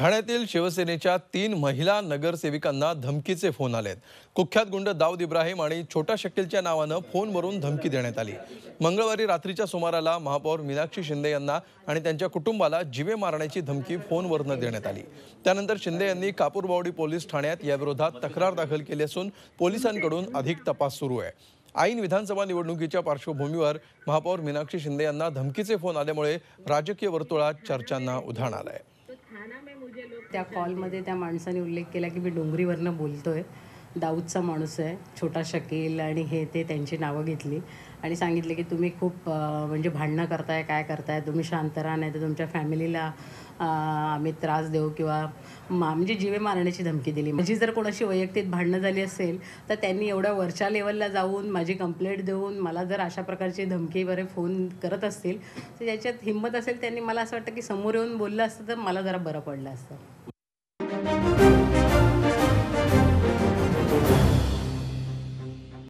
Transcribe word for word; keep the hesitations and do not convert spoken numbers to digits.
ठाण्यातील शिवसेनेच्या तीन महिला नगरसेविकांना धमकीचे फोन आलेत। कुख्यात गुंड दाऊद इब्राहिम आणि छोटा शकीलच्या नावानं फोनवरून धमकी देण्यात आली। मंगळवारी रात्रीच्या सुमाराला महापौर मीनाक्षी शिंदे यांना आणि त्यांच्या कुटुंबाला जीवे मारण्याची धमकी फोनवरून देण्यात आली। त्यानंतर शिंदे यांनी कापूरबावडी पोलीस ठाण्यात याविरोधात तक्रार दाखल केली असून पोलिसांकडून अधिक तपास सुरू आहे। ऐन विधानसभा निवडणुकीच्या पार्श्वभूमीवर महापौर मीनाक्षी शिंदे यांना धमकीचे फोन आल्यामुळे राजकीय वर्तुळात चर्चांना उधाण आलंय। त्या कॉलमध्ये त्या माणसाने उल्लेख केला की मी डोंगरीवरनं बोलतोय, दाऊदचा माणूस आहे, छोटा शकील आणि हे ते त्यांची नावं घेतली आणि सांगितले की तुम्ही खूप म्हणजे भांडणं करताय, काय करताय, तुम्ही शांत राहा नाही तर तुमच्या फॅमिलीला आम्ही त्रास देऊ किंवा म्हणजे जीवे मारण्याची धमकी दिली। माझी जर कोणाशी वैयक्तिक भांडणं झाली असेल तर त्यांनी एवढ्या वरच्या लेवलला जाऊन माझी कंप्लेंट देऊन मला जर अशा प्रकारची धमकी वगैरे फोन करत असतील तर ज्याच्यात हिंमत असेल त्यांनी मला असं वाटतं की समोर येऊन बोललं असतं तर मला जरा बरं पडलं असतं।